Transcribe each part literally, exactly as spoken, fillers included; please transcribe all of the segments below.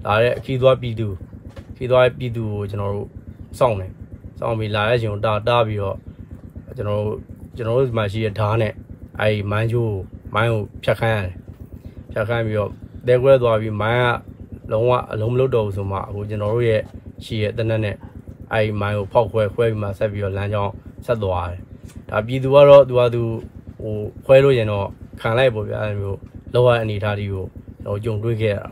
ဒါရဲ့အခီးသွားပြည်သူခီးသွားပြည်သူကိုကျွန်တော်တို့စောင့်တယ်စောင့်ပြီးလာတဲ့ချိန်တာတားပြီးတော့ကျွန်တော်တို့ကျွန်တော်တို့ဒီမှာရှိတဲ့ဓာတ်နဲ့အဲဒီမိုင်းချိုးမိုင်းကိုဖြတ်ခိုင်းရတယ်ဖြတ်ခိုင်းပြီးတော့တဲခွဲသွားပြီးမိုင်းကလုံးဝအလုံးမလုပ်တော့ဘူးဆိုမှအခုကျွန်တော်တို့ရဲ့ရှိရဲ့တနက်နဲ့အဲဒီမိုင်းကိုဖောက်ခွဲခွဲပြီးမှဆက်ပြီးတော့လမ်းကြောင်းဆက်သွားတယ်ဒါပြည်သူကတော့သူကသူဟိုခွဲလို့ရင်တော့ခံလိုက်ပေါ့ဗျာအဲမျိုးလောရအနေထားဒီကိုကျွန်တော်ကြုံတွေ့ခဲ့ရတာ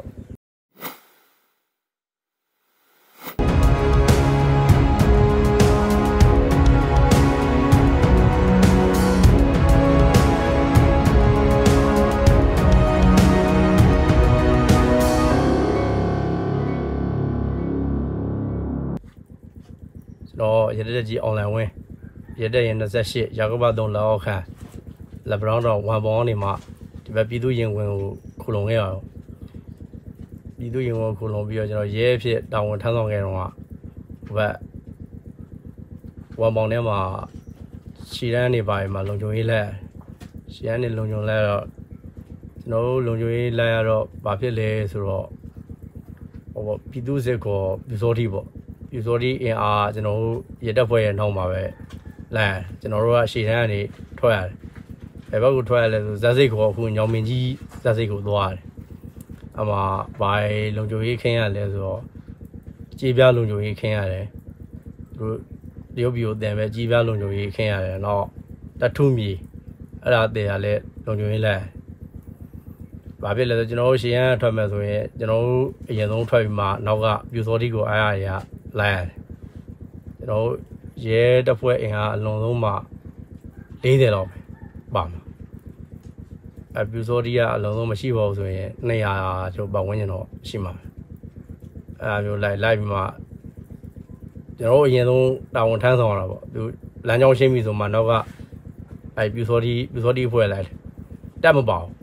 တော့ရတဲ့ကြီး online ဝင်ရတဲ့ရင်၂၈ရာကဘသုံးလောက်ခန့်လက်ဘရောင်းတော့ဝန်ပေါင်းနေမှာဒီဘက်ပြည်သူရင်ဝင်ကိုခုလုံခဲ့ရတော့ပြည်သူရင်ဝင်ခုလုံပြီးတော့ကျွန်တော်ရဲဖြစ်တာဝန်ထမ်းဆောင်ခဲ့တော့ကဘက်ဝန်ပေါင်းထဲမှာရှီရန်နေပါမှာလုံခြုံရေးလက်ရှီရန်နေလုံခြုံလက်တော့ကျွန်တော်တို့လုံခြုံရေးလက်ရတော့ဘာဖြစ်လဲဆိုတော့ဟိုပြည်သူစစ်ကောပြစောတိပေါ့ပြစောတိအင်အားကျွန်တော်တို့ရတက်ဖွဲ့ရဲ့နောက်မှာပဲလမ်းကျွန်တော်တို့ကရှီရန်ကနေထွက်ရတယ်ဘယ်ဘက်ကိုထွက်ရလဲဆိုဇက်စိတ်ကိုအခုညောင်မင်းကြီးဇက်စိတ်ကိုသွားရတယ်အမှဘာလုံခြုံရေးခင်းရလဲဆိုတော့ကြေးပြလုံခြုံရေးခင်းရတယ်သူတို့တရုတ်ပြည်ကိုတင်ပဲကြေးပြလုံခြုံရေးခင်းရတယ်တော့တထုမီအဲ့ဒါတည်ရလဲလုံခြုံရေးလဲဘာဖြစ်လဲဆိုကျွန်တော်တို့ရှီရန်ထွက်မယ်ဆိုရင်ကျွန်တော်တို့အရင်ဆုံးထွက်ပြီးမှနောက်ကပြူစောတိကိုအားရရလိုက်ရတယ်ကျွန်တော်တို့ရဲတပ်ဖွဲ့အင်အားအလုံးစုံမှ၄၀လောက်ပဲပါမှာအပြူစောတိကအလုံးစုံမရှိပါဘူးဆိုရင်၂၀၀ကျော်ပတ်ဝန်းကျင်တော့ရှိမှာအဲ့ဒါမျိုးလိုက်လိုက်ပြီးမှကျွန်တော်တို့အရင်ဆုံးတာဝန်ထမ်းဆောင်ရတာပေါ့သူလမ်းကြောင်းရှင်းပြီဆိုမှနောက်ကအဲ့ပြူစောတိပြူစောတိဖွဲ့လိုက်တက်မပါဘူး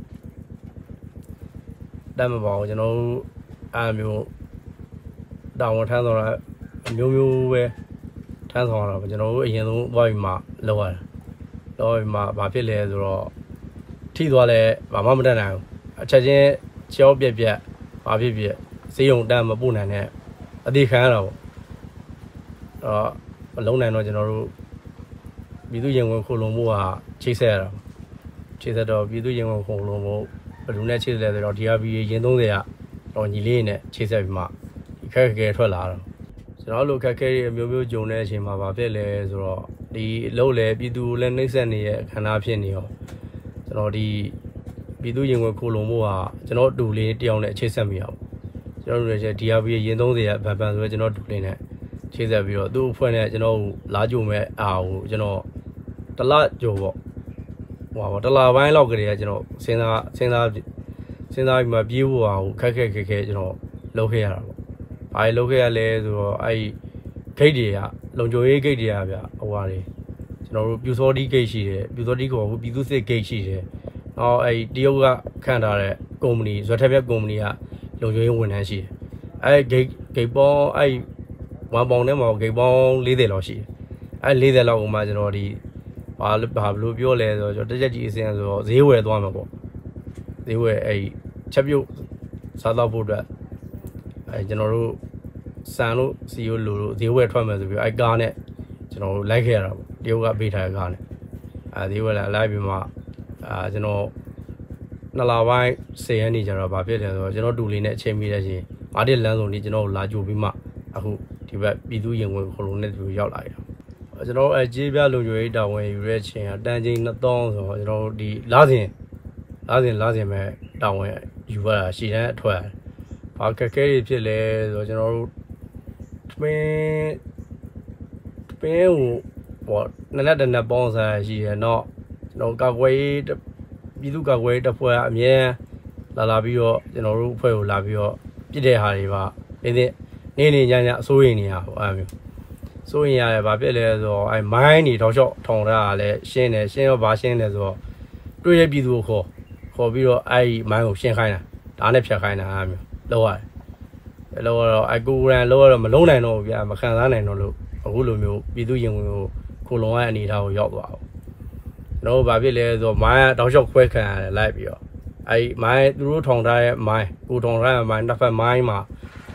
တက်မပါဘူးကျွန်တော်တို့အဲ့မျိုးတာဝန်ထမ်းဆောင်ရအမျိုးမျိုးပဲထမ်းဆောင်ရတာပေါ့ကျွန်တော်တို့အရင်ဆုံးသွားပြီးမှလောက်ရတာတော့ဒီမှာဘာဖြစ်လဲဆိုတော့ထိသွားလဲဘာမှမတတ်နိုင်ဘူးအချက်ချင်းချောပြက်ပြက်ဘာဖြစ်ဖြစ်စေးုံတန်းမပို့နိုင်တဲ့အသေးခံရတာပေါ့တော့မလုံးနိုင်တော့ကျွန်တော်တို့ပြည်သူရင်ဝင်ခုလုံမှုကချိတ်ဆက်ရတာချိတ်ဆက်တော့ပြည်သူရင်ဝင်ခုလုံမှုဘယ်လိုနဲ့ချိတ်ဆက်လဲဆိုတော့ ဒီ အာร์ ဘီ ရင်သုံး၀တော့ညီလေးနဲ့ချိတ်ဆက်ပြီးမှဒီခက်ခဲထွက်လာတော့ကျွန်တော်တို့ခက်ခဲအမျိုးမျိုးကြုံတဲ့အချိန်မှာဘာဖြစ်လဲဆိုတော့ဒီအလုပ်လဲပြည်သူလည်းနှိမ့်ဆက်နေရဲ့အခမ်းအနားဖြစ်နေရောကျွန်တော်ဒီပြည်သူရင်ဝင်ခိုးလုံမှုဟာကျွန်တော်တူလေးတယောက်နဲ့ချိတ်ဆက်မိအောင်ကျွန်တော်တို့လည်း ဒီ အာร์ ဘီ ရင်သုံး၀ဗန်ဗန်ဆိုတော့ကျွန်တော်တူလေးနဲ့ချိတ်ဆက်ပြီးတော့သူ့အဖွဲ့နဲ့ကျွန်တော်လာကြုံမဲ့အာကိုကျွန်တော်တလကြုံပေါ့ဟိုပါတလပိုင်းလောက်ကလေးကကျွန်တော်စဉ်းစားစဉ်းစားစဉ်းစားပြီးမှပြေးဖို့ဟာကိုခက်ခဲခက်ခဲကျွန်တော်လုပ်ခဲ့ရတာပေါ့ဘာလို့လုပ်ခဲ့ရလဲဆိုတော့အဲ့ဂိတ်တွေကလုံခြုံရေးဂိတ်တွေကဗျဟိုဟာတွေကျွန်တော်တို့ပြူစောတိဂိတ်ရှိတယ်ပြူစောတိကောပြည်သူစစ်ဂိတ်ရှိတယ်နောက်အဲ့တရုတ်ကခန့်ထားတဲ့ကုမ္ပဏီဇွတ်ထက်ပြက်ကုမ္ပဏီကလုံခြုံရေးဝန်ထမ်းရှိတယ်အဲ့ဂိတ်ဂိတ်ပေါင်းအဲ့ဝန်ပေါင်းထဲမှာဂိတ်ပေါင်း၄၀လောက်ရှိတယ်အဲ့၄၀လောက်ကမှကျွန်တော်ဒီဘာဘာလို့ပြောလဲဆိုတော့ကျွန်တော်တက်ချက်ကြီးအစင်းဆိုတော့ဈေးဝယ်သွားမှာပေါ့ဈေးဝယ်အဲ့ချက်ပြုတ်စားတော့ဖို့အတွက်အဲကျွန်တော်တို့စံလို့စီယိုလိုလို့ဈေးဝယ်ထွက်မယ်ဆိုပြီးအဲကားနဲ့ကျွန်တော်တို့လိုက်ခဲ့ရတာပေါ့တရုတ်ကပေးထားတဲ့ကားနဲ့အဲဈေးဝယ်လာလိုက်ပြီးမှအာကျွန်တော်နှစ်လပိုင်း၁၀ရက်နေကြတော့ဗာဖြစ်တယ်ဆိုတော့ကျွန်တော်တူလေးနဲ့အချိန်မိတဲ့အချိန်မာတစ်လမ်းစုံဒီကျွန်တော်လာကြိုပြီးမှအခုဒီဘက်ပြည်သူရင်ဝင်ခလုံးနဲ့သူရောက်လာရတာကျွန်တော်အဲကြေးပြလုံခြုံရေးတာဝန်ယူတဲ့အချိန်ကတန်ချိန်နှစ်သောင်းဆိုတော့ကျွန်တော်ဒီလာစဉ်လာစဉ်လာစဉ်ပဲတာဝန်ယူရတာရှီတန်းအထွက်ဘာကက်ခဲတွေဖြစ်လဲဆိုတော့ကျွန်တော်တို့ပင်းပင်းဟိုဟောနက်နက်တနက်ပေါင်းစားရှိရတော့ကျွန်တော်ကောက်ွယ်ပြည်သူကောက်ွယ်တပ်ဖွဲ့အမြဲလာလာပြီးတော့ကျွန်တော်တို့အဖွဲ့ကိုလာပြီးတော့ပြစ်တဲ့ဟာတွေပါနေနေနေညညအစိုးရနေရဟိုအဲ့မျိုးစိုးရင်ရတယ်ဗာပြစ်လဲဆိုတော့အဲမိုင်းတွေတောက်လျှောက်ထောင်ထားတာလဲရှင်းတယ်ရှင်းတော့ဗာရှင်းတယ်ဆိုတော့တွေ့ရပြည်သူကိုခေါ်ခေါ်ပြီးတော့အဲ့မိုင်းကိုရှင်းခိုင်းတာဒါနဲ့ဖြတ်ခိုင်းတာအဲ့မျိုးလောက်ရတယ်လောက်တော့အကူရန်လောက်တော့မလုံးနိုင်တော့ဘူးဗျာမခံစားနိုင်တော့လို့အခုလိုမျိုးပြည်သူရင်ဝင်ကိုခိုလုံရဲ့အနေအထားကိုရောက်သွားအောင်ကျွန်တော်ဗာဖြစ်လဲဆိုတော့မိုင်းတောက်လျှောက်ခွဲခံရတယ်လိုက်ပြီးတော့အဲ့မိုင်းသူတို့ထောင်ထားတဲ့မိုင်းကိုထောင်ထားတဲ့မိုင်းတစ်ဖက်မိုင်းမှာ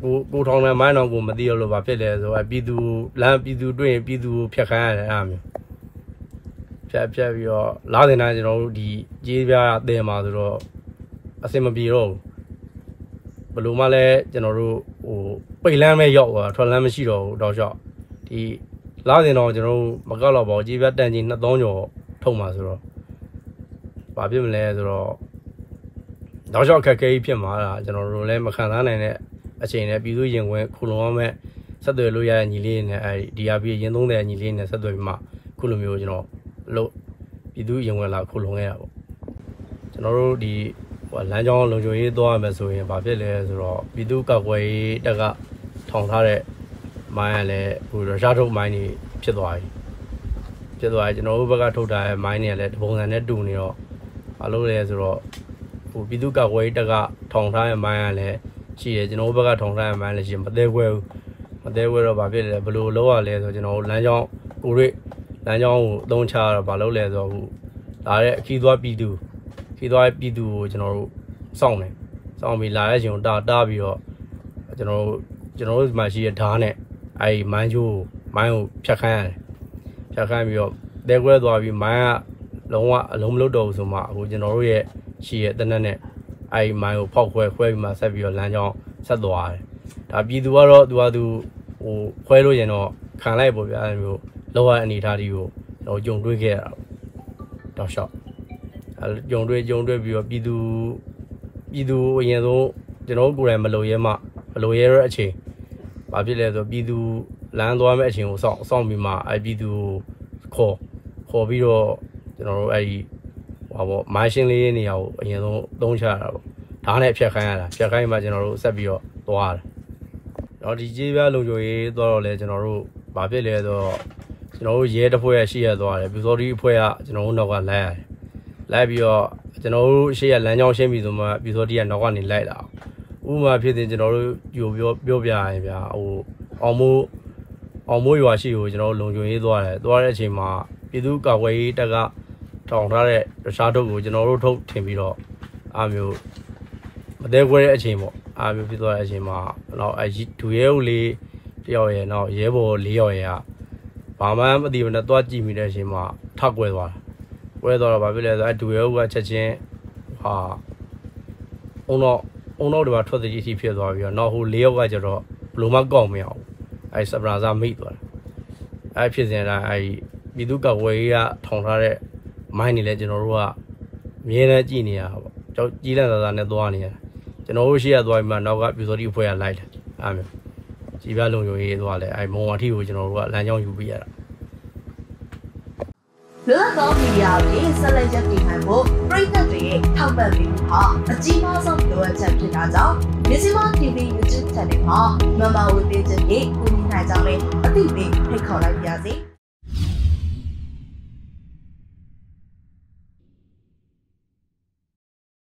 ကိုကိုထောင်တဲ့မိုင်းတော့ကိုမသိရလို့ဘာဖြစ်လဲဆိုအပြည်သူလမ်းပြည်သူတွေ့ရင်ပြည်သူဖြတ်ခိုင်းရတယ်အဲ့မျိုးဖြတ်ဖြတ်ပြီးတော့လားတင်တိုင်းကျွန်တော်တို့ဒီကြေးပြားအသင်မှာဆိုတော့အစင်မပြေတော့ဘူးဘလို့မှလည်းကျွန်တော်တို့ဟိုပိတ်လမ်းပဲရောက်သွားထွက်လမ်းမရှိတော့ဘူးတော့ရှော့ဒီလားတင်တော့ကျွန်တော်တို့မကောက်တော့ပါဘူးကြေးပြားတန်ကြီးနှစ်သောင်းကျော်ထုတ်မှာဆိုတော့ဘာဖြစ်မလဲဆိုတော့တော့ရှော့ခက်ခဲကြီးဖြစ်မှာလားကျွန်တော်တို့လည်းမခံစားနိုင်တဲ့အချိန်နဲ့ပြည်သူရင်ဝင်ခုလုံအောင်မဲ့ဆက်သွယ်လို့ရတဲ့ညီလေးနဲ့အဲဒီ D R P ရင်သုံးတဲ့ညီလေးနဲ့ဆက်သွယ်ပြီးမှခုလိုမျိုးကျွန်တော်လို့ပြည်သူရင်ဝင်လာခုလုံခဲ့တာပေါ့ကျွန်တော်တို့ဒီဟိုလမ်းကြောင်းလုံခြုံရေးသွားရမယ်ဆိုရင်ဘာဖြစ်လဲဆိုတော့ပြည်သူကောက်ွယ်ရေးတက်ကထောင်ထားတဲ့မိုင်းကလည်းဟိုရုရှားထုတ်မိုင်းတွေဖြစ်သွားပြီဖြစ်သွားပြီကျွန်တော်တို့ဘက်ကထုတ်ထားတဲ့မိုင်းတွေကလည်းတပုံစံနဲ့တူနေတော့ဘာလို့လဲဆိုတော့ဟိုပြည်သူကောက်ွယ်ရေးတက်ကထောင်ထားတဲ့မိုင်းကလည်းရှိတယ်ကျွန်တော်တို့ဘက်ကထောင်ထားတဲ့မိုင်းလည်းရှိမသေးခွဲဘူးမသေးခွဲတော့ဘာဖြစ်လဲဘယ်လိုလုပ်ရလဲဆိုတော့ကျွန်တော်တို့လမ်းကြောင်းကိုရိလမ်းကြောင်းကိုအသုံးချတော့ဘာလုပ်လဲဆိုတော့ဟိုလာတဲ့အခီးသွားပြည်သူခီးသွားပြည်သူကိုကျွန်တော်တို့စောင့်တယ်စောင့်ပြီးလာတဲ့အချိန်ကိုတာတာပြီးတော့ကျွန်တော်တို့ကျွန်တော်တို့ဒီမှာရှိတဲ့ဓာတ်နဲ့အဲဒီမိုင်းချိုးမိုင်းကိုဖြတ်ခိုင်းရတယ်ဖြတ်ခိုင်းပြီးတော့တဲခွဲသွားပြီးမိုင်းကလုံးဝအလုံးမလုပ်တော့ဘူးဆိုမှအခုကျွန်တော်တို့ရဲ့ရှိရဲ့တနက်နဲ့အဲဒီမိုင်းကိုဖောက်ခွဲခွဲပြီးမှဆက်ပြီးတော့လမ်းကြောင်းဆက်သွားတယ်ဒါပြည်သူကတော့သူကသူဟိုခွဲလို့ရင်တော့ခံလိုက်ပေါ့ဗျာအဲမျိုးလောရအနေထားဒီကိုကျွန်တော်ကြုံတွေ့ခဲ့ရတာတော့ရှော့အဲကြုံတွေ့ကြုံတွေ့ပြီးတော့ပြည်သူပြည်သူအရင်ဆုံးကျွန်တော်ကိုယ်တိုင်မလို့ရဲမှမလို့ရဲတဲ့အချိန်ဘာဖြစ်လဲဆိုပြည်သူလမ်းသွားမဲ့အချိန်ကိုစောင့်စောင့်ပြီးမှအဲပြည်သူခေါ်ခေါ်ပြီးတော့ကျွန်တော်တို့အဲဒီဟောပေါ့မိုင်းရှင်းလေးနေရာကိုအရင်ဆုံးသုံးချရတာပေါ့ဓာတ်နဲ့ဖြတ်ခိုင်းရတာဖြတ်ခိုင်းမှကျွန်တော်တို့ဆက်ပြီးတော့သွားရတယ်တော့ဒီကြေးပြားလုံခြုံရေးသွားတော့လဲကျွန်တော်တို့ဘာဖြစ်လဲဆိုတော့ကျွန်တော်တို့ရဲတစ်ဖွဲ့ရရှိရသွားတယ်ပြူစောတိအဖွဲ့ကကျွန်တော်တို့နောက်ကလိုက်ရတယ်လိုက်ပြီးတော့ကျွန်တော်တို့ရှေ့ရလမ်းကြောင်းရှင်းပြီဆိုမှပြူစောတိကနောက်ကနေလိုက်လာဥပမာဖြစ်တဲ့ကျွန်တော်တို့ယူပြောပြောပြရင်ဗျာဟိုအောင်မိုးအောင်မိုးရွာရှိကိုကျွန်တော်တို့လုံခြုံရေးသွားတယ်သွားတဲ့အချိန်မှာပြည်သူ့ကာကွယ်ရေးတပ်ကထောင်ထားတဲ့ရရှားထုတ်ကိုကျွန်တော်တို့ထုတ်ထင်ပြီးတော့အားမျိုးမသေးခွဲတဲ့အချိန်ပေါ့အားမျိုးဖြစ်သွားတဲ့အချိန်မှာတော့အဲဒူရဲဦးလေးတယောက်ရဲ့နောက်ရဲဘော်လေးယောက်ရဲ့ဘာမှမသိဘူးနဲ့သွားကြည့်မိတဲ့အချိန်မှာထကွဲသွားတာကွဲသွားတော့ဘာဖြစ်လဲဆိုအဲဒူရဲဦးကချက်ချင်းဟာအုံတော့အုံတော့ဒီမှာထွက်တဲ့ကြီးဖြစ်သွားပြီးတော့နောက်ဟိုလေးယောက်ကကျတော့ဘလို့မှကောက်မရအောင်အဲစပရာဇာမိတ်သွားတာအဲဖြစ်စဉ်တိုင်းအဲပြည်သူ့ကောက်ွယ်ရေးကထောင်ထားတဲ့မိုင်းနေလဲကျွန်တော်တို့ကအမြဲတမ်းကြည့်နေရတာပေါ့ကြောက်ကြီးလက်သာသာနဲ့သွားနေရတာကျွန်တော်တို့ရှိရသွားပြီးမှနောက်ကပြူစောတိအဖွဲ့ကလိုက်တယ်အားမျိုးကြည်ပြလုံခြုံရေးသွားလဲအဲမုံဝါထီကိုကျွန်တော်တို့ကလမ်းကြောင်းယူပြရတာလွတ်သောမီဒီယာတွေဆက်လက်ရပ်တည်နိုင်ဖို့ပြည်သက်တွေရဲ့ထောက်ပံ့ပေးမှုဟာအကြီးမားဆုံးလိုအပ်ချက်ဖြစ်တာကြောင့် Myanmar တီဗီ YouTube Channel မှာမမဝေပေးခြင်းဖြင့်ကူညီနိုင်ကြမယ်အသိပေးဖိတ်ခေါ်လိုက်ပါရစေ